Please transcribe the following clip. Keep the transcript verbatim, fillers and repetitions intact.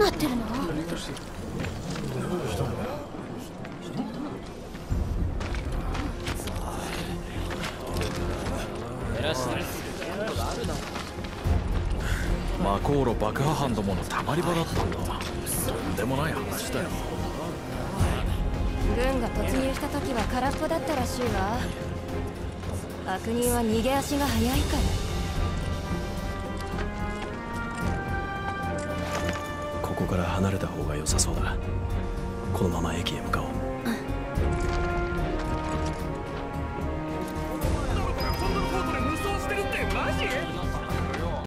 なってるの？ マコーロ爆破犯どものたまり場だったんだ。とんでもない話だよ。 軍が突入した時は空っぽだったらしいわ。悪人は逃げ足が速いから。 ここから離れた方が良さそうだ。このまま駅へ向かおう。 こんなコートで無双してるってマジ？